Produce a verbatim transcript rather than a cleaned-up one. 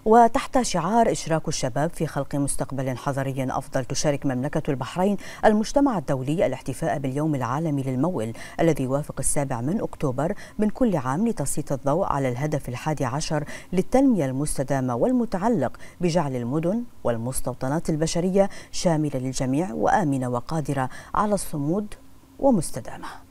وتحت شعار إشراك الشباب في خلق مستقبل حضري أفضل، تشارك مملكة البحرين المجتمع الدولي الاحتفاء باليوم العالمي للموئل الذي يوافق السابع من أكتوبر من كل عام لتسليط الضوء على الهدف الحادي عشر للتنمية المستدامة والمتعلق بجعل المدن والمستوطنات البشرية شاملة للجميع وآمنة وقادرة على الصمود ومستدامة.